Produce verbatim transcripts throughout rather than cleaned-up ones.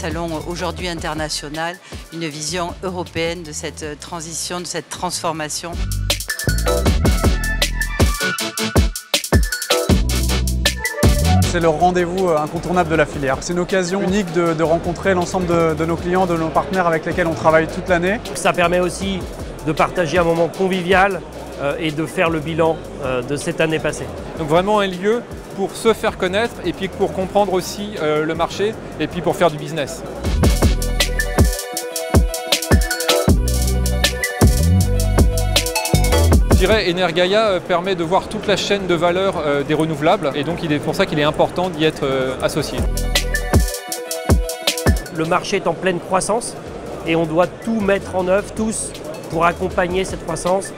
salon aujourd'hui international, une vision européenne de cette transition, de cette transformation. C'est le rendez-vous incontournable de la filière. C'est une occasion unique de, de rencontrer l'ensemble de, de nos clients, de nos partenaires avec lesquels on travaille toute l'année. Ça permet aussi de partager un moment convivial euh, et de faire le bilan euh, de cette année passée. Donc vraiment un lieu pour se faire connaître et puis pour comprendre aussi euh, le marché et puis pour faire du business. Je dirais Energaia permet de voir toute la chaîne de valeur des renouvelables et donc c'est pour ça qu'il est important d'y être associé. Le marché est en pleine croissance et on doit tout mettre en œuvre, tous, pour accompagner cette croissance.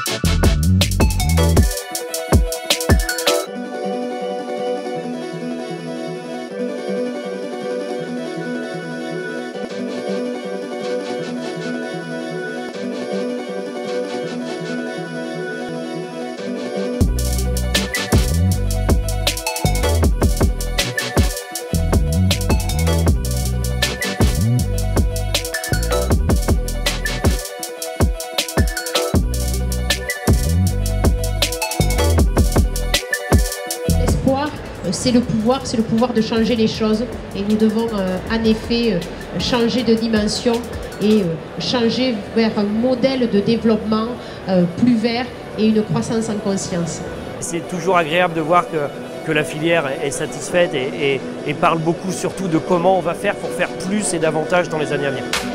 C'est le pouvoir, c'est le pouvoir de changer les choses et nous devons euh, en effet euh, changer de dimension et euh, changer vers un modèle de développement euh, plus vert et une croissance en conscience. C'est toujours agréable de voir que, que la filière est satisfaite et, et, et parle beaucoup surtout de comment on va faire pour faire plus et davantage dans les années à venir.